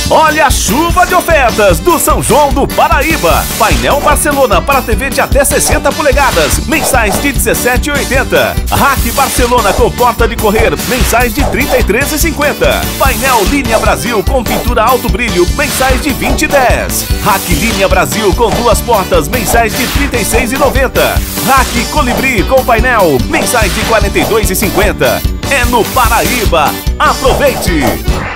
Olha a chuva de ofertas do São João do Paraíba. Painel Barcelona para TV de até 60 polegadas, mensais de R$ 17,80. Rack Barcelona com porta de correr, mensais de R$ 33,50. Painel Linha Brasil com pintura alto brilho, mensais de R$ 20,10. Rack Linha Brasil com duas portas, mensais de R$ 36,90. Rack Colibri com painel, mensais de R$ 42,50. É no Paraíba. Aproveite!